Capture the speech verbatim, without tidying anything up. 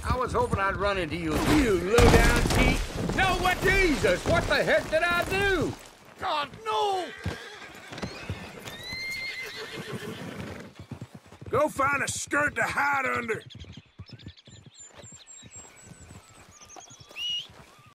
I was hoping I'd run into you. You low-down cheat. No, what? Jesus, what the heck did I do? God, no! Go find a skirt to hide under.